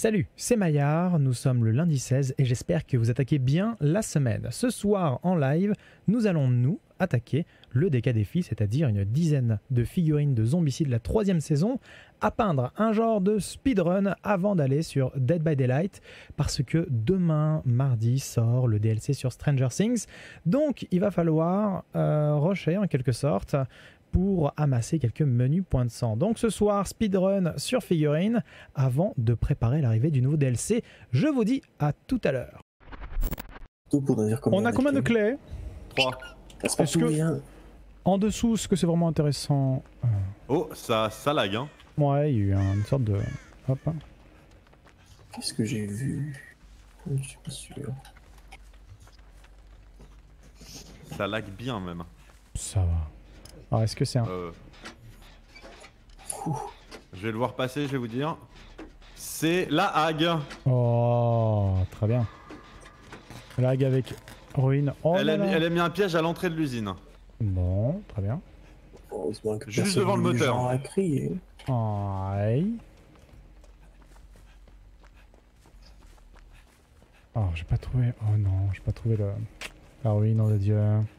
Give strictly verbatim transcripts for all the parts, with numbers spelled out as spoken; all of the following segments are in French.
Salut, c'est Maillard, nous sommes le lundi seize et j'espère que vous attaquez bien la semaine. Ce soir en live, nous allons nous attaquer le D K défi, c'est-à-dire une dizaine de figurines de Zombicide de la troisième saison, à peindre un genre de speedrun avant d'aller sur Dead by Daylight, parce que demain, mardi, sort le D L C sur Stranger Things, donc il va falloir euh, rusher en quelque sorte pour amasser quelques menus points de sang. Donc ce soir, speedrun sur figurine avant de préparer l'arrivée du nouveau D L C. Je vous dis à tout à l'heure. On a combien de clés? trois. Est-ce que en dessous, est-ce que c'est vraiment intéressant? Oh, ça, ça lag hein. Ouais, il y a eu une sorte de... Hop. Qu'est-ce que j'ai vu? Je suis pas sûr. Ça lag bien même. Ça va. Alors est-ce que c'est un... Euh... Je vais le voir passer, je vais vous dire. C'est la Hag. Oh, très bien. La Hag avec ruine. Oh elle, là a mis, là. elle a mis un piège à l'entrée de l'usine. Bon, très bien. Que juste devant le moteur. A crié. Aïe. Oh, j'ai pas trouvé... Oh non, j'ai pas trouvé le... la ruine, nom de Dieu.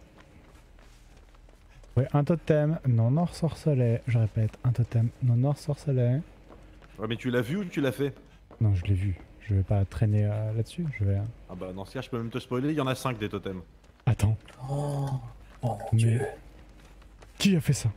Ouais, un totem non ensorcelé, je répète, un totem non ensorcelé. Ouais, mais tu l'as vu ou tu l'as fait? Non, je l'ai vu. Je vais pas traîner euh, là-dessus, je vais... Ah bah dans ce cas, je peux même te spoiler, il y en a cinq des totems. Attends. Oh, oh mon Mais... Dieu. Qui a fait ça?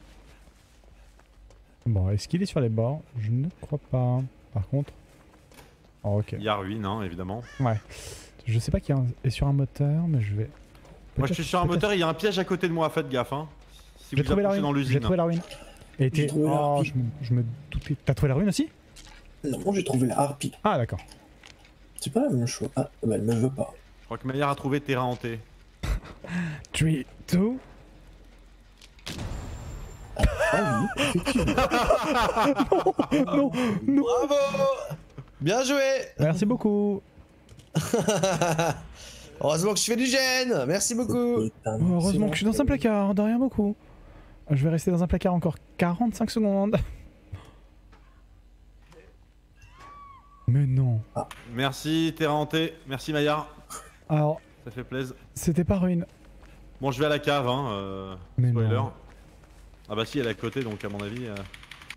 Bon, est-ce qu'il est sur les bords? Je ne crois pas. Par contre... Oh, ok. Il y a ruine, hein, évidemment. Ouais. Je sais pas qui est sur un moteur, mais je vais... Moi je suis sur un moteur et il y a un piège à côté de moi, faites gaffe hein. Si J'ai vous trouvé la approchez dans ruine. J'ai l'usine. trouvé la ruine. Et t'es... trouvé la Oh, harpie. je me, je me doutais. T'as trouvé la ruine aussi? Non, j'ai trouvé la harpie. Ah d'accord. C'est pas la même chose. Ah, bah elle me veut pas. Je crois que Maillard a trouvé terrain hanté. trois, deux... Ah oui, effectivement. Non, non. Bravo! Bien joué! Merci beaucoup. Heureusement que je fais du gène! Merci beaucoup! Putain, Oh, heureusement c'est que je suis dans un placard, de rien beaucoup. Je vais rester dans un placard encore quarante-cinq secondes. Mais non. Merci terrain hanté, merci Maillard. Alors, Ça fait plaisir. c'était pas ruine. Bon je vais à la cave hein, euh... Mais spoiler. non. Ah bah si elle est à côté donc à mon avis... Euh...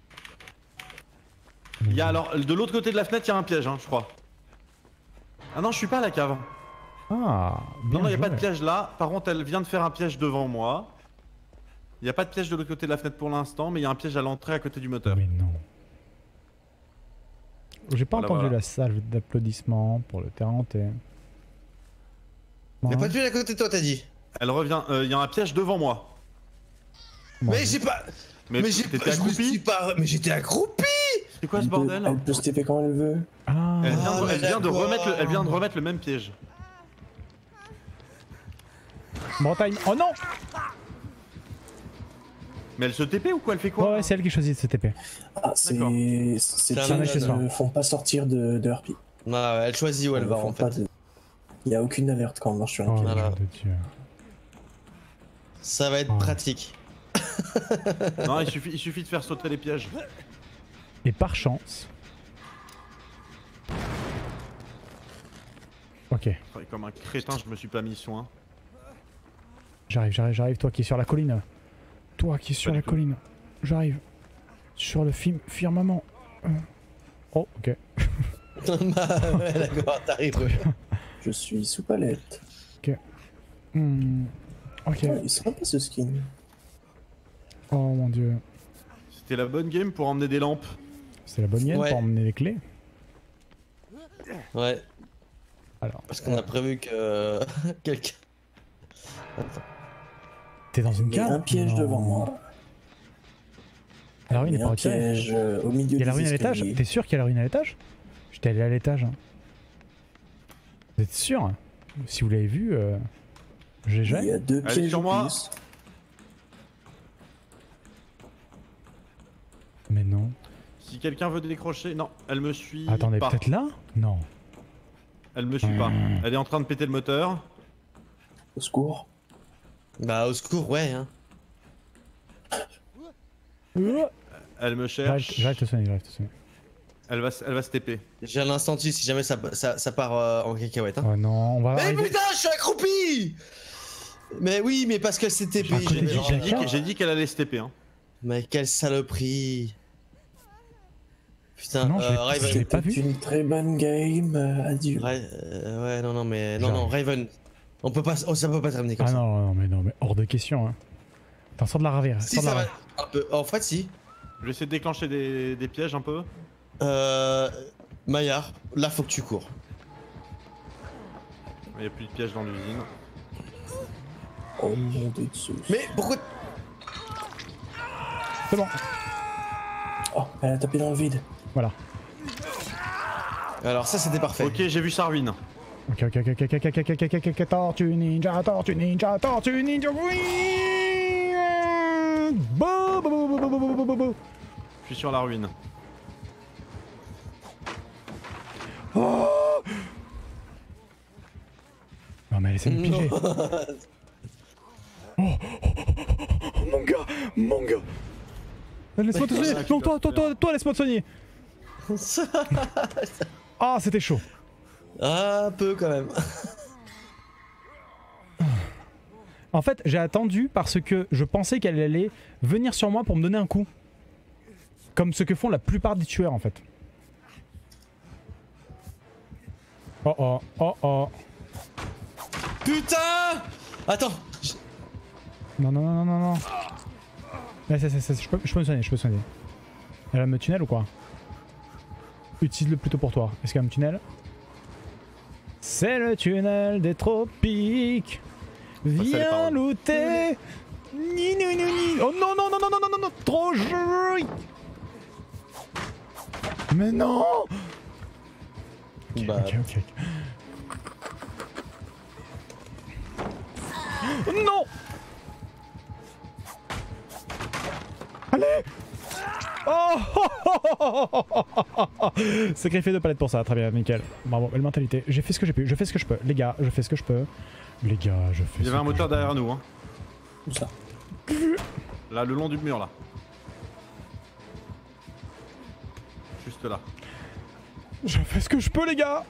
Il y a alors, de l'autre côté de la fenêtre il y a un piège hein, je crois. Ah non je suis pas à la cave. Ah, bien Non, non, il n'y a pas de joué. piège là. Par contre, elle vient de faire un piège devant moi. Il n'y a pas de piège de l'autre côté de la fenêtre pour l'instant, mais il y a un piège à l'entrée à côté du moteur. Mais non. J'ai pas Voilà, entendu voilà. la salve d'applaudissements pour le terrain hanté. Y'a Bon, pas de pied à côté de toi, t'as dit? Elle revient. euh, Il y a un piège devant moi. bon, Mais j'ai pas. Mais, Mais j'ai t'étais pas. Je me suis accroupi. pas. Mais j'étais accroupi! C'est quoi ce Elle peut- bordel? Elle peut se taper quand elle veut. Ah, Elle vient, de, Ah, elle vient de d'accord. remettre le, elle vient de remettre le même piège. Bretagne. Oh non. Mais elle se T P ou quoi? Elle fait quoi? Ouais, là ouais, c'est elle qui choisit de se T P. Ah, c'est. D'accord. C'est C'est un chiens qui accessoire. ne font pas sortir de, de harpie. Ah, elle choisit où elle Ils va font en pas fait. de- Il n'y a aucune alerte quand on marche sur un Oh, pied. Voilà. nom de Dieu. Ça va être Oh. pratique. Non, il suffit, il suffit de faire sauter les pièges. Et par chance... Ok, Ouais, Comme un crétin, je me suis pas mis soin. j'arrive, j'arrive, j'arrive. Toi qui es sur la colline. Toi qui es sur Pas la du tout. colline. J'arrive. Sur le film firmament. Euh. Oh, ok. Bah, ouais, d'accord, t'arrives. Je suis sous palette. Hmm. Ok. Oh, il sera pas ce skin. Oh mon dieu. C'était la bonne game pour emmener des lampes. C'est la bonne game Ouais. pour emmener les clés. Ouais, Alors, parce qu'on a prévu que. Quelqu'un. Attends. t'es dans une Il y a cave? un piège Non. devant moi. La ruine Il est y a pas un retirée. piège euh, au milieu Il y a la des ruine à l'étage? escaliers. T'es sûr qu'il y a la ruine à l'étage? J'étais allé à l'étage. hein. Vous êtes sûr? Si vous l'avez vu, euh... G G. Il y a deux Allez, pièges sur en moi. plus. Mais non. Si quelqu'un veut décrocher, non, elle me suit Attendez, pas. peut-être là? Non. Elle me suit pas. Elle est en train de péter le moteur. Au secours. Bah, au secours, ouais, hein. Elle me J'arrive cherche. j'arrive te soigner, j'arrive te soigner. Elle va, s- elle va se T P. J'ai un instant si jamais ça, ça, ça part euh, en cacahuète. Hein. Oh non, on va Mais arriver. putain, je suis accroupi. Mais oui, mais parce que c'était J'ai un côté J'ai dit, j'ai dit Quelqu'un que- j'ai dit qu'elle allait se T P. Hein. Mais quelle saloperie. Putain, Non, je l'ai- euh, Raven. je l'ai pas vu. C'était une très bonne game. euh, adieu. Ra- euh, ouais, non, non, mais non, J'arrive. non, Raven. On peut pas, oh, ça peut pas terminer comme Ah ça. non, non, mais non, mais hors de question. Hein. Attends, sors de la ravire. Si sors de ça la va, un peu. En fait, si. Je vais essayer de déclencher des, des pièges un peu. Euh, Maillard, là faut que tu cours. Il n'y a plus de pièges dans l'usine. Oh mon dieu de Zeus. Mais pourquoi? C'est bon, Oh, elle a tapé dans le vide. voilà. Alors ça c'était parfait. Ok, j'ai vu Sarwin. Ok, ok, ok, ok, ok, ok, ok, ok, ok, ok, tortue ninja, tortue ninja, tortue ninja, oui. Bou, bou, bou, bou, bou, bou, bou, bou, bou. Je suis sur la ruine. Oh non mais laissez-le piéger. Oh, oh, oh, oh, oh, mon gars, mon gars. Laisse-moi te soigner. Non, toi, toi, toi, toi, laisse-moi te soigner. Ah, c'était chaud. Un peu quand même. En fait, j'ai attendu parce que je pensais qu'elle allait venir sur moi pour me donner un coup. Comme ce que font la plupart des tueurs en fait. Oh oh, oh oh. Putain! Attends. je- Non, non, non, non, non, non. Ouais, c'est, c'est, c'est, je, peux, je peux me soigner, je peux me soigner. Elle a me tunnel ou quoi? Utilise-le plutôt pour toi. Est-ce qu'il y a un tunnel? C'est le tunnel des tropiques. c'est les Viens paroles. looter. Ni, ni, ni, ni. Oh non, non, non, non, non, non, non, non. Trop joli. Mais non. Ok, Bah, ok, ok. Oh, non. Allez. Oh. Sacrifié de palette pour ça, très bien, nickel. Bravo, belle mentalité. J'ai fait ce que j'ai pu, je fais ce que je peux. Les gars, je fais ce que je peux. Les gars, je fais Il y ce avait un que moteur je peux. derrière nous. Hein. Où ça? Là, le long du mur, là. Juste là. Je fais ce que je peux, les gars.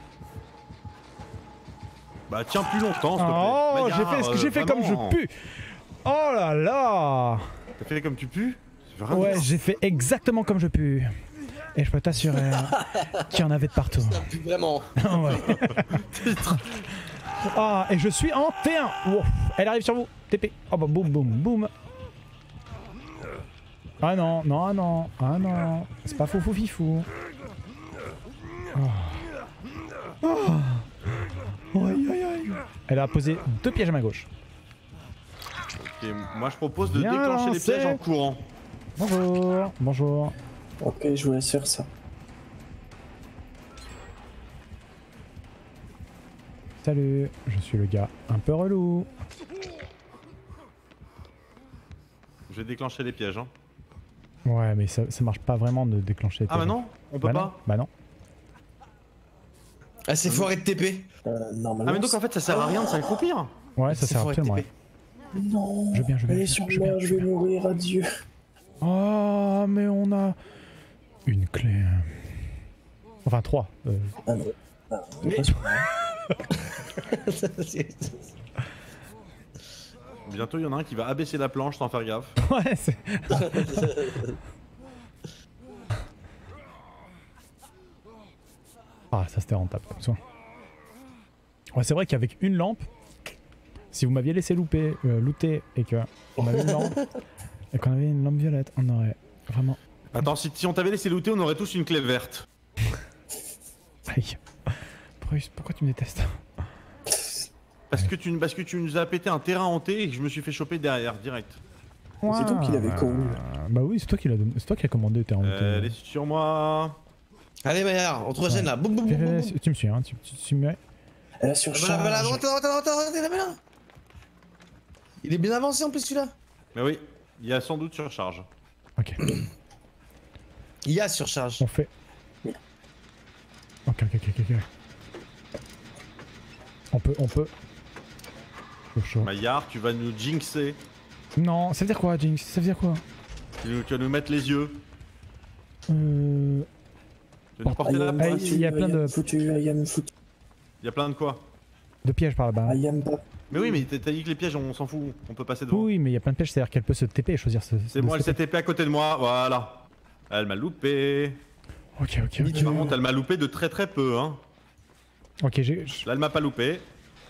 Bah, tiens plus longtemps, s'il te plaît. Oh, Maillard, j'ai fait ce que euh, j'ai fait comme je vraiment. pu. Oh là là. T'as fait comme tu pues? C'est vraiment- Ouais, j'ai fait exactement comme je pu. Et je peux t'assurer qu'il y en avait de partout. plus vraiment. Ouais. Ah, et je suis en T un. Wow. Elle arrive sur vous. T P. Oh bah boum boum boum. Ah non, non, ah non, ah non. C'est pas fou fou fifou. Oh. Oh. Aïe aïe aïe. Elle a posé deux pièges à ma gauche. Ok, moi, je propose de Bien déclencher les lancé. pièges en courant. Bonjour, bonjour. Ok, je vous laisse faire ça. Salut, je suis le gars un peu relou. Je vais déclencher les pièges. Hein. Ouais, mais ça, ça marche pas vraiment de déclencher les Ah bah pièges. non, on peut Bah non, pas. bah non. Ah, c'est foiré de T P. Euh, normalement. Ah mais donc en fait ça sert à rien de s'accroupir. Ouais, ça C'est sert foiré de absolument T rien. P. Non. Je veux bien, je veux Elle bien, est sur je veux bien, moi, je je veux vais bien. mourir, adieu. Oh, mais on a une clé. Enfin, trois. Euh, Ah non. Ah, Mais- pas sur moi. Bientôt il y en a un qui va abaisser la planche sans faire gaffe. Ouais, c'est. Ah, ça c'était rentable comme ça. Ouais, c'est vrai qu'avec une lampe, si vous m'aviez laissé louper, euh, looter et que on avait une lampe et qu'on avait une lampe violette, on aurait vraiment. Attends, si, si on t'avait laissé looter, on aurait tous une clé verte. Aïe. Bruce, pourquoi tu me détestes? Parce que, tu, parce que tu nous as pété un terrain hanté et que je me suis fait choper derrière, direct. C'est toi qui l'avais commandé. Bah oui, c'est toi qui l'as c'est toi qui as commandé, t'es en Euh, elle est sur moi. Allez, Maillard, on te rejoint là. Boum, boum, boum, boum, boum. Tu me suis, hein, tu, tu, tu me. Elle a Voilà, surcharge. voilà, attends, attends, attends, attends, attends, là, là. Il est bien avancé en plus celui-là. Mais oui, il y a sans doute surcharge. Ok, Il y a surcharge. on fait. Ok, ok, ok, ok. ok. On peut, on peut. Chaud, chaud. Maillard, tu vas nous jinxer. Non, ça veut dire quoi, Jinx? Ça veut dire quoi? Tu, nous- tu vas nous mettre les yeux. Euh. Je vais nous porter I la am Ah, poisse. il y a plein I am de- foutu, I am foutu, Il y a plein de quoi? De pièges par là-bas. I am pas. Mais oui, mais t'as dit que les pièges, on s'en fout, on peut passer devant. Oui, mais il y a plein de pièges, c'est-à-dire qu'elle peut se T P et choisir ce. C'est bon, elle s'est T P à côté de moi, voilà. Elle m'a loupé. Ok, ok, ok. Par contre, elle m'a loupé de très très peu, hein. Ok, j'ai. Là, elle m'a pas loupé.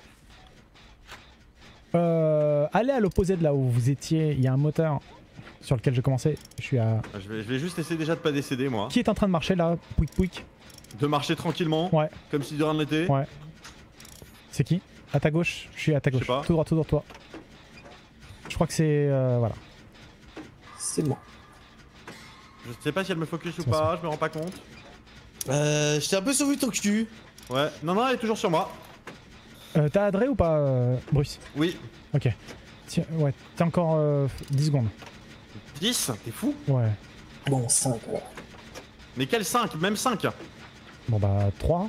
Euh, allez à l'opposé de là où vous étiez, il y a un moteur sur lequel je commençais. Je suis à. Je vais, je vais juste essayer déjà de pas décéder, moi. Qui est en train de marcher là? Pouic pouic. De marcher tranquillement, Ouais. comme si de rien n'était. Ouais. C'est qui? À ta gauche? Je suis à ta Je sais gauche. pas. Tout droit, tout droit, toi. Je crois que c'est. Euh, voilà. C'est moi. Je sais pas si elle me focus ou Ça, pas, je me rends pas compte. Euh, j'étais un peu sauvé ton cul. Ouais, non, non, elle est toujours sur moi. Euh, T'as Adré ou pas, euh, Bruce? Oui. Ok. Tiens, ouais, t'as encore euh, dix secondes. dix? T'es fou? Ouais. Bon, cinq alors. Mais quel cinq? Même cinq? Bon bah, trois.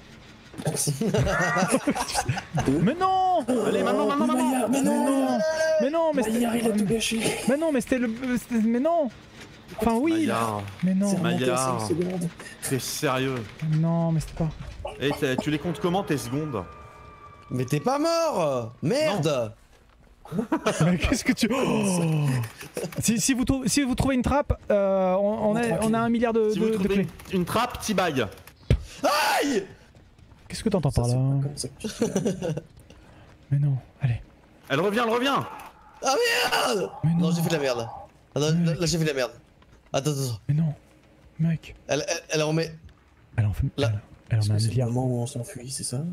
Mais non! Allez, maintenant, maintenant, maintenant! Maillard, mais Mais non, non! Mais non, mais Maillard, il a tout gâché. Mais non, mais c'était le. c'était- Mais non! Enfin, oui! là. Maillard, Mais non! C'est remonté à Maillard. cinq secondes. t'es sérieux? Non, mais c'était pas. Et t'as- tu les comptes comment tes secondes? Mais t'es pas mort. Merde. Mais qu'est-ce que tu. Oh si, si, vous trou- si vous trouvez une trappe, euh, on, on, a, on a un milliard de, Si de- vous de trouvez clés. une, une trappe, t'y baille. Aïe. Qu'est-ce que t'entends Ça, par c'est là? pas comme ça que tu fais. Mais non, allez. Elle revient, elle revient! Ah merde. Mais non, Non, j'ai fait de la merde. Ah, non, là, là, j'ai fait de la merde. Attends, attends, attends. mais non. Mec. Elle, elle, elle en remet. Elle en fait. Là. Elle, elle Est-ce en a que un c'est le milliard. moment où on s'enfuit, c'est ça?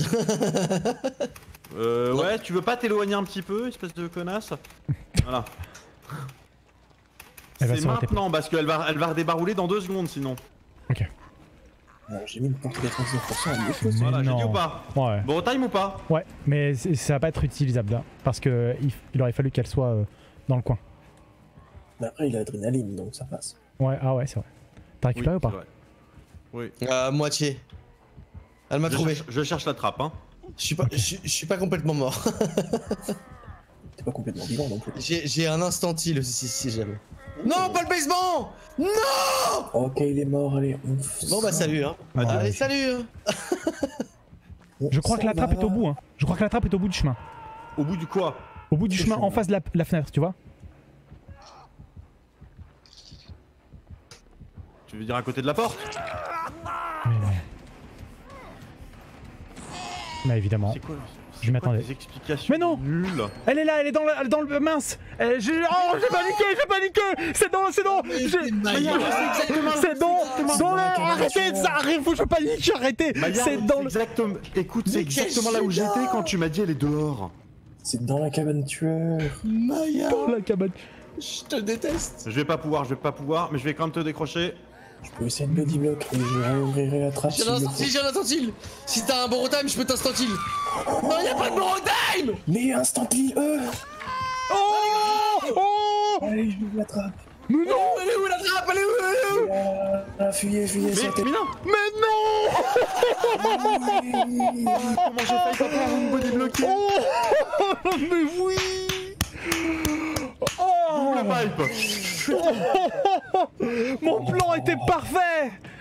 Euh, Non. ouais, tu veux pas t'éloigner un petit peu, espèce de connasse? Voilà. Elle va C'est s'arrêter. maintenant, parce qu'elle va, elle va redébarrouler dans deux secondes sinon. Ok. Alors, j'ai mis une porte quatre-vingt-dix-neuf pour cent à l'opposé. Mais Voilà, j'ai dit non. ou pas? Ouais. Bon, time ou pas? Ouais, mais c'est- ça va pas être utilisable là. Parce que il, il aurait fallu qu'elle soit euh, dans le coin. Mais après, il a l'adrénaline, donc ça passe. Ouais, ah ouais, c'est vrai. T'as récupéré ou pas? c'est vrai. Oui. À moitié. Elle m'a Je trouvé. cherche, je cherche la trappe, hein. Je suis pas, je, suis- je suis pas complètement mort. T'es pas complètement vivant non plus. J'ai j'ai un instantil aussi si jamais. Non, pas le basement. Non. Ok, il est mort, allez. on Bon bah sort. salut hein. Ah, Allez dommage. salut. Hein. On Je crois que la s'en trappe va. est au bout, hein. Je crois que la trappe est au bout du chemin. Au bout du quoi? Au bout du Quel chemin, chemin en face de la, la fenêtre, tu vois? Tu veux dire à côté de la porte? Mais non. Mais évidemment. C'est quoi? Je m'attendais. Des explications Mais non. nulles. Elle est là, elle est dans le, elle est dans le mince. Euh, je- oh, j'ai paniqué, j'ai paniqué. C'est dans, c'est dans. je- C'est dans, dans le. Arrêtez, ça arrive, faut que je panique, arrêtez. Maillard, C'est dans le. exactement. Écoute, c'est Mais quel exactement là où chef-d'œuvre. j'étais quand tu m'as dit elle est dehors. C'est dans la cabane tueur. Maya. Dans la cabane. Je te déteste. Je vais pas pouvoir, je vais pas pouvoir, mais je vais quand même te décrocher. Je peux essayer de body block et je réouvrirai la trappe. J'ai s'il un le instantil, faut. j'ai un instantil. Si t'as un bon time, je peux t'instantil. Non, y'a pas de bon time. Mais instant eux Oh, oh. Allez, j'ouvre la trappe. Mais non, Elle est où la trappe? Elle est où? Elle est où? Ah, ah, fuyez, fuyez, Mais, sortez. mais non. mais non. Comment j'ai failli pas pouvoir me body bloquer? Oh, mais oui. Oh. Le pipe. Mon plan était parfait.